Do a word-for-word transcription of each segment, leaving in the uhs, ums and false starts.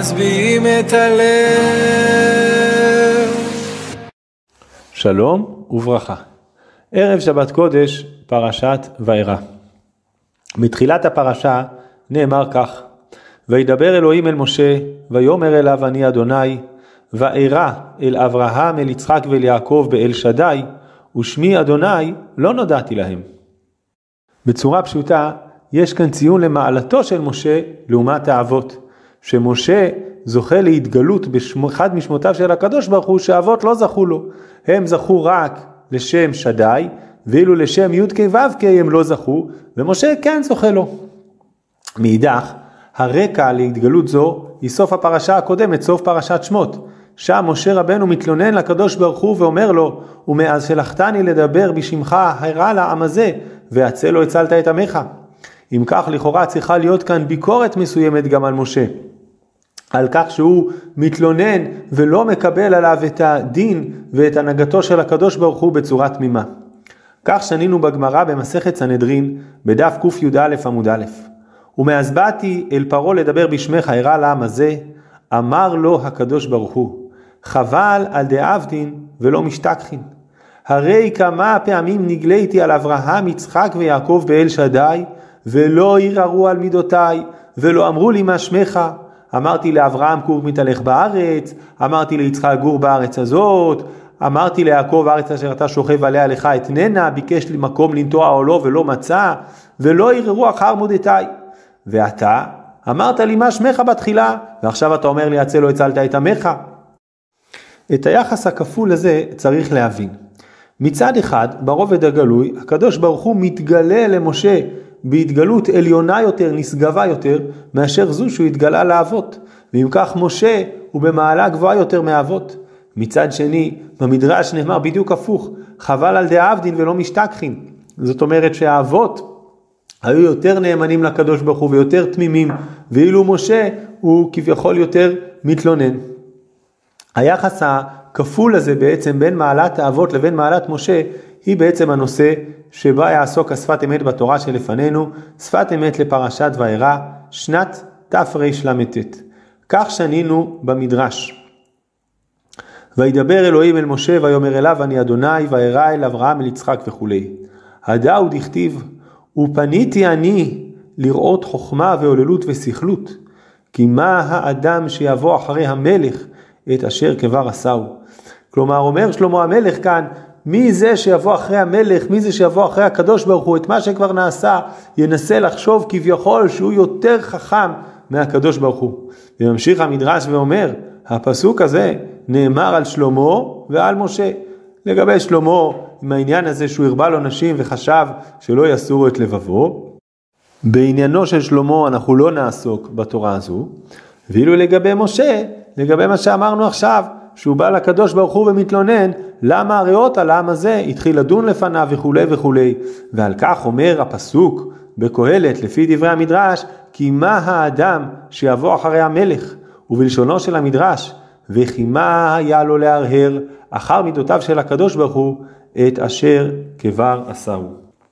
משביעים את הלב. שלום וברכה. ערב שבת קודש, פרשת וארא. מתחילת הפרשה נאמר כך: וידבר אלוהים אל משה, ויאמר אליו אני אדוני, וארא אל אברהם, אל יצחק ואל יעקב באל שדי, ושמי אדוני לא נודעתי להם. בצורה פשוטה, יש כאן ציון למעלתו של משה לעומת האבות, שמשה זוכה להתגלות באחד משמותיו של הקדוש ברוך הוא שהאבות לא זכו לו. הם זכו רק לשם שדי, ואילו לשם י' כ' ו' כ' הם לא זכו, ומשה כן זוכה לו. מאידך, הרקע להתגלות זו היא סוף הפרשה הקודמת, סוף פרשת שמות. שם משה רבנו מתלונן לקדוש ברוך הוא ואומר לו: ומאז שלחתני לדבר בשמך הרע לעם הזה, והצל לא הצלת את עמך. אם כך, לכאורה צריכה להיות כאן ביקורת מסוימת גם על משה, על כך שהוא מתלונן ולא מקבל עליו את הדין ואת הנהגתו של הקדוש ברוך הוא בצורה תמימה. כך שנינו בגמרא במסכת סנהדרין בדף קי"א עמוד א': ומאז באתי אל פרעה לדבר בשמך הרע לעם הזה, אמר לו הקדוש ברוך הוא: חבל על דאבדין ולא משתכחין. הרי כמה פעמים נגליתי על אברהם, יצחק ויעקב באל שדי, ולא ערערו על מידותיי, ולא אמרו לי מה שמך. אמרתי לאברהם קור מתהלך בארץ, אמרתי ליצחק גור בארץ הזאת, אמרתי ליעקב הארץ אשר אתה שוכב עליה לך אתננה, ביקש לי מקום לנטוע או לא ולא מצא, ולא ערערו אחר מודתיי. ואתה אמרת לי מה שמך בתחילה, ועכשיו אתה אומר לי הצל לא הצלת את עמך. את היחס הכפול הזה צריך להבין. מצד אחד, ברובד הגלוי, הקדוש ברוך הוא מתגלה למשה בהתגלות עליונה יותר, נשגבה יותר, מאשר זו שהוא התגלה לאבות. ואם כך משה הוא במעלה גבוהה יותר מאבות. מצד שני, במדרש נאמר בדיוק הפוך: חבל על דאבדין ולא משתכחין. זאת אומרת שהאבות היו יותר נאמנים לקדוש ברוך הוא ויותר תמימים, ואילו משה הוא כביכול יותר מתלונן. היחס הכפול הזה בעצם בין מעלת האבות לבין מעלת משה, היא בעצם הנושא שבה יעסוק השפת אמת בתורה שלפנינו, שפת אמת לפרשת וארא, שנת תרל"ט. כך שנינו במדרש. וידבר אלוהים אל משה ויאמר אליו אני אדוני, וארא אל אברהם אל יצחק וכו'. הדאו דכתיב: ופניתי אני לראות חוכמה ועוללות ושכלות, כי מה האדם שיבוא אחרי המלך את אשר כבר עשהו. כלומר, אומר שלמה המלך כאן, מי זה שיבוא אחרי המלך, מי זה שיבוא אחרי הקדוש ברוך הוא, את מה שכבר נעשה, ינסה לחשוב כביכול שהוא יותר חכם מהקדוש ברוך הוא. וממשיך המדרש ואומר, הפסוק הזה נאמר על שלמה ועל משה. לגבי שלמה, עם העניין הזה שהוא הרבה לו נשים וחשב שלא יסורו את לבבו, בעניינו של שלמה אנחנו לא נעסוק בתורה הזו. ואילו לגבי משה, לגבי מה שאמרנו עכשיו, שהוא בא לקדוש ברוך הוא ומתלונן, למה הריאות על העם הזה התחיל לדון לפניו וכו' וכו'. ועל כך אומר הפסוק בקהלת לפי דברי המדרש, כי מה האדם שיבוא אחרי המלך, ובלשונו של המדרש, וכי מה היה לו להרהר אחר מידותיו של הקדוש ברוך הוא את אשר כבר עשהו.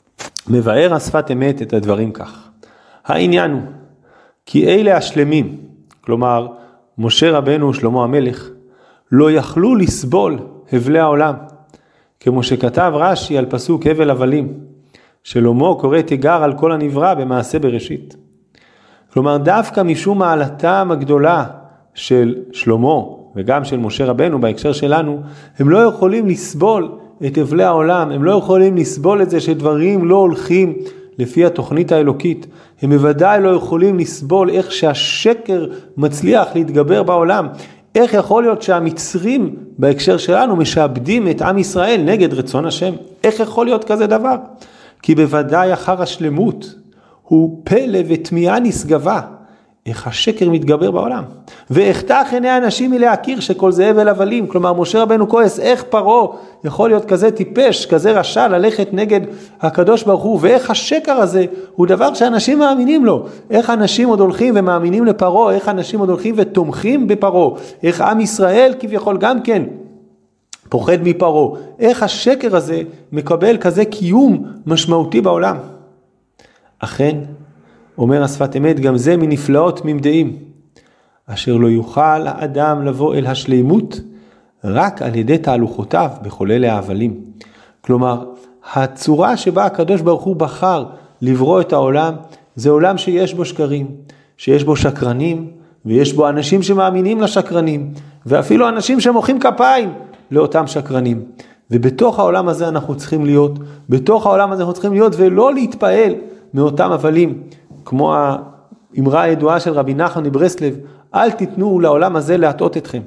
מבאר השפת אמת את הדברים כך: העניין הוא כי אלה השלמים, כלומר משה רבנו ושלמה המלך, לא יכלו לסבול הבלי העולם, כמו שכתב רש"י על פסוק הבל הבלים, שלמה קורא תיגר על כל הנברא במעשה בראשית. כלומר, דווקא משום מעלתם הגדולה של שלמה וגם של משה רבנו בהקשר שלנו, הם לא יכולים לסבול את הבלי העולם, הם לא יכולים לסבול את זה שדברים לא הולכים לפי התוכנית האלוקית. הם בוודאי לא יכולים לסבול איך שהשקר מצליח להתגבר בעולם. איך יכול להיות שהמצרים בהקשר שלנו משעבדים את עם ישראל נגד רצון השם? איך יכול להיות כזה דבר? כי בוודאי אחר השלמות הוא פלא ותמיהה נשגבה, איך השקר מתגבר בעולם. ואיכתך עיני האנשים מלהכיר שכל זה הבל הבלים. כלומר, משה רבנו כועס, איך פרעה יכול להיות כזה טיפש, כזה רשע, ללכת נגד הקדוש ברוך הוא, ואיך השקר הזה הוא דבר שאנשים מאמינים לו. איך אנשים עוד הולכים ומאמינים לפרעה, איך אנשים עוד הולכים ותומכים בפרעה, איך עם ישראל כביכול גם כן פוחד מפרעה, איך השקר הזה מקבל כזה קיום משמעותי בעולם. אכן, אומר השפת אמת, גם זה מנפלאות ממדעים. אשר לא יוכל האדם לבוא אל השלימות רק על ידי תהלוכותיו בחולל ההבלים. כלומר, הצורה שבה הקדוש ברוך הוא בחר לברוא את העולם, זה עולם שיש בו שקרים, שיש בו שקרנים, ויש בו אנשים שמאמינים לשקרנים, ואפילו אנשים שמוחאים כפיים לאותם שקרנים. ובתוך העולם הזה אנחנו צריכים להיות, בתוך העולם הזה אנחנו צריכים להיות, ולא להתפעל מאותם הבלים, כמו האמרה הידועה של רבי נחמן מברסלב, אל תיתנו לעולם הזה להטעות אתכם.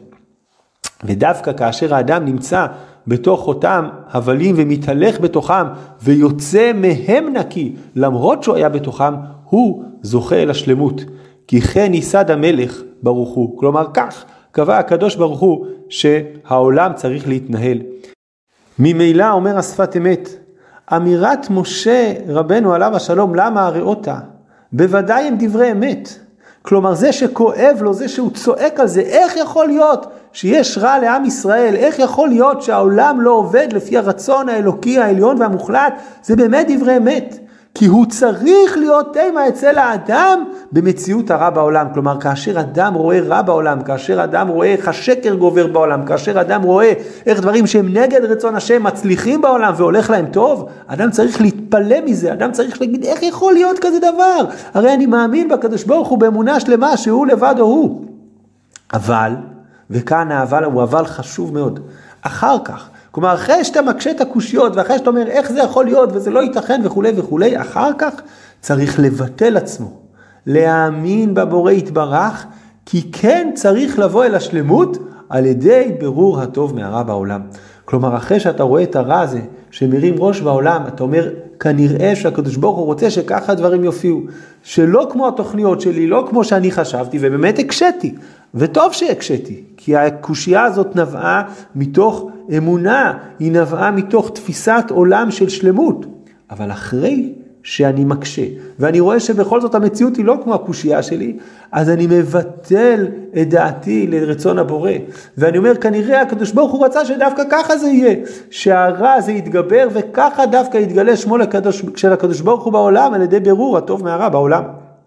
ודווקא כאשר האדם נמצא בתוך אותם הבלים ומתהלך בתוכם ויוצא מהם נקי, למרות שהוא היה בתוכם, הוא זוכה אל השלמות. כי כן ייסד המלך ברוך הוא. כלומר כך קבע הקדוש ברוך הוא שהעולם צריך להתנהל. ממילא אומר השפת אמת, אמירת משה רבנו עליו השלום למה הראותה, בוודאי הם דברי אמת. כלומר זה שכואב לו, זה שהוא צועק על זה, איך יכול להיות שיש רע לעם ישראל, איך יכול להיות שהעולם לא עובד לפי הרצון האלוקי העליון והמוחלט, זה באמת דברי אמת. כי הוא צריך להיות תימה אצל האדם במציאות הרע בעולם. כלומר, כאשר אדם רואה רע בעולם, כאשר אדם רואה איך השקר גובר בעולם, כאשר אדם רואה איך דברים שהם נגד רצון השם מצליחים בעולם והולך להם טוב, אדם צריך להתפלא מזה, אדם צריך להגיד, איך יכול להיות כזה דבר? הרי אני מאמין בקדוש ברוך הוא באמונה שלמה שהוא לבד או הוא. אבל, וכאן האבל הוא אבל חשוב מאוד, אחר כך, כלומר, אחרי שאתה מקשה את הקושיות, ואחרי שאתה אומר איך זה יכול להיות, וזה לא ייתכן וכו' וכו', אחר כך צריך לבטל עצמו, להאמין בבורא יתברך, כי כן צריך לבוא אל השלמות, על ידי ברור הטוב מהרע בעולם. כלומר, אחרי שאתה רואה את הרע הזה, שמרים ראש בעולם, אתה אומר, כנראה שהקדוש ברוך הוא רוצה שככה הדברים יופיעו, שלא כמו התוכניות שלי, לא כמו שאני חשבתי, ובאמת הקשתי, וטוב שהקשתי, כי הקושייה הזאת נבעה מתוך אמונה, היא נבעה מתוך תפיסת עולם של שלמות, אבל אחרי שאני מקשה, ואני רואה שבכל זאת המציאות היא לא כמו הקושייה שלי, אז אני מבטל את דעתי לרצון הבורא, ואני אומר כנראה הקדוש ברוך הוא רצה שדווקא ככה זה יהיה, שהרע הזה יתגבר, וככה דווקא יתגלה שמו לקדוש, של הקדוש ברוך הוא בעולם, על ידי ברור הטוב מהרע בעולם.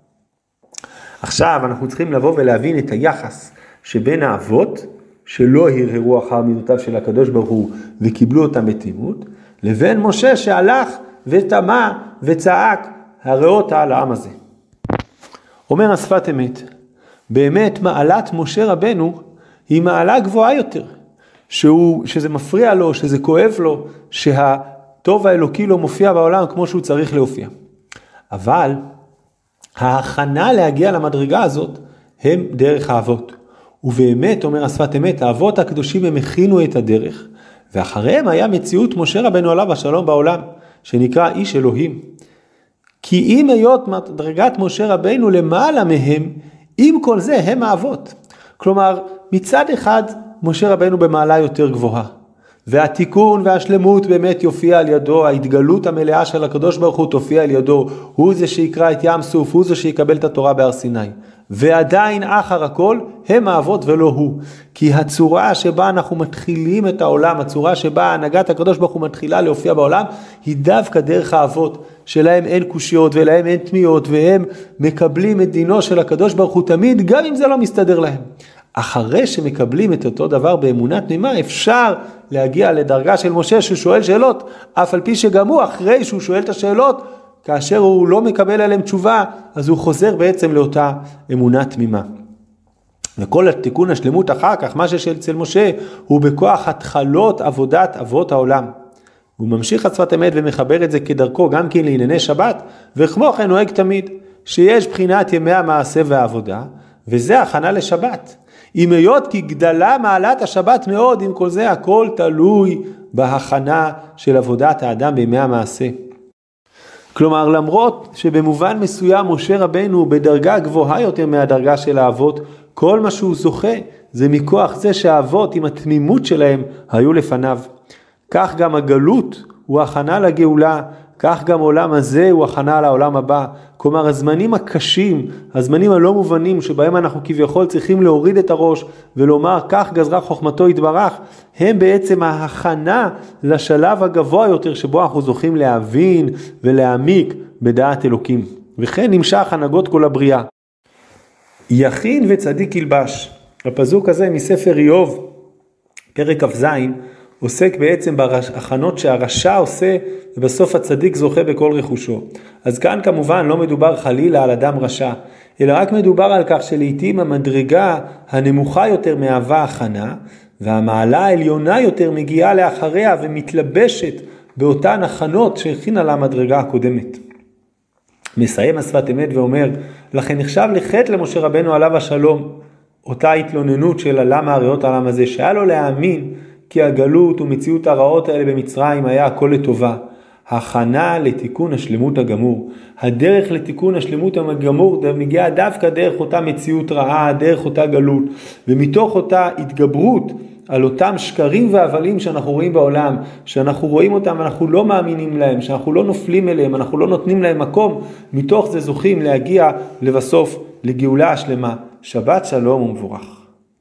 עכשיו אנחנו צריכים לבוא ולהבין את היחס שבין האבות, שלא הרהרו אחר מידותיו של הקדוש ברוך הוא, וקיבלו אותם בתמימות, לבין משה שהלך ותמה וצעק, הראותה על העם הזה. אומר השפת אמת, באמת מעלת משה רבנו היא מעלה גבוהה יותר, שהוא, שזה מפריע לו, שזה כואב לו, שהטוב האלוקי לא מופיע בעולם כמו שהוא צריך להופיע. אבל ההכנה להגיע למדרגה הזאת הם דרך האבות. ובאמת, אומר השפת אמת, האבות הקדושים הם הכינו את הדרך, ואחריהם היה מציאות משה רבנו עליו השלום בעולם, שנקרא איש אלוהים. כי אם היות מדרגת משה רבנו למעלה מהם, עם כל זה הם האבות. כלומר, מצד אחד משה רבנו במעלה יותר גבוהה, והתיקון והשלמות באמת יופיע על ידו, ההתגלות המלאה של הקדוש ברוך הוא תופיע על ידו, הוא זה שיקרא את ים סוף, הוא זה שיקבל את התורה בהר סיני. ועדיין אחר הכל הם האבות ולא הוא. כי הצורה שבה אנחנו מתחילים את העולם, הצורה שבה הנהגת הקדוש ברוך הוא מתחילה להופיע בעולם, היא דווקא דרך האבות, שלהם אין קושיות ולהם אין תמיהות, והם מקבלים את דינו של הקדוש ברוך הוא תמיד, גם אם זה לא מסתדר להם. אחרי שמקבלים את אותו דבר באמונה תמימה, אפשר להגיע לדרגה של משה ששואל שאלות, אף על פי שגם הוא אחרי שהוא שואל את השאלות, כאשר הוא לא מקבל עליהם תשובה, אז הוא חוזר בעצם לאותה אמונה תמימה. וכל התיקון השלמות אחר כך, מה שאצל משה, הוא בכוח התחלות עבודת אבות העולם. הוא ממשיך השפת אמת ומחבר את זה כדרכו, גם כן לענייני שבת, וכמו כן נוהג תמיד, שיש בחינת ימי המעשה והעבודה, וזה הכנה לשבת. אם היות כי גדלה מעלת השבת מאוד, עם כל זה הכל תלוי בהכנה של עבודת האדם בימי המעשה. כלומר, למרות שבמובן מסוים משה רבנו בדרגה גבוהה יותר מהדרגה של האבות, כל מה שהוא זוכה זה מכוח זה שהאבות עם התמימות שלהם היו לפניו. כך גם הגלות הוא הכנה לגאולה, כך גם עולם הזה הוא הכנה לעולם הבא. כלומר, הזמנים הקשים, הזמנים הלא מובנים שבהם אנחנו כביכול צריכים להוריד את הראש ולומר כך גזרה חוכמתו יתברך, הם בעצם ההכנה לשלב הגבוה יותר שבו אנחנו זוכים להבין ולהעמיק בדעת אלוקים. וכן נמשך הנהגות כל הבריאה. יכין וצדיק ילבש. הפסוק הזה מספר איוב, פרק כ"ז, עוסק בעצם בהכנות שהרשע עושה, ובסוף הצדיק זוכה בכל רכושו. אז כאן כמובן לא מדובר חלילה על אדם רשע, אלא רק מדובר על כך שלעיתים המדרגה הנמוכה יותר מהווה הכנה, והמעלה העליונה יותר מגיעה לאחריה ומתלבשת באותן הכנות שהכינה לה המדרגה הקודמת. מסיים השפת אמת ואומר, לכן נחשב לחטא למשה רבנו עליו השלום, אותה התלוננות של למה הריאות העולם הזה, שהיה לו להאמין כי הגלות ומציאות הרעות האלה במצרים היה הכל לטובה. הכנה לתיקון השלמות הגמור. הדרך לתיקון השלמות הגמור מגיעה דווקא דרך אותה מציאות רעה, דרך אותה גלות, ומתוך אותה התגברות על אותם שקרים והבלים שאנחנו רואים בעולם, שאנחנו רואים אותם, אנחנו לא מאמינים להם, שאנחנו לא נופלים אליהם, אנחנו לא נותנים להם מקום, מתוך זה זוכים להגיע לבסוף לגאולה השלמה. שבת שלום ומבורך.